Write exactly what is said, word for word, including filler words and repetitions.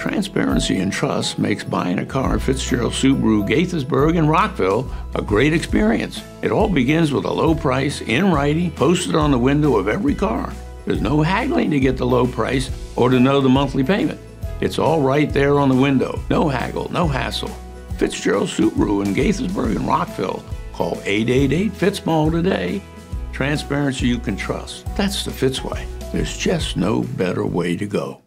Transparency and trust makes buying a car at Fitzgerald Subaru, Gaithersburg, and Rockville a great experience. It all begins with a low price, in writing, posted on the window of every car. There's no haggling to get the low price or to know the monthly payment. It's all right there on the window. No haggle, no hassle. Fitzgerald Subaru in Gaithersburg and Rockville. Call eight eight eight, FitzMall today. Transparency you can trust. That's the Fitz way. There's just no better way to go.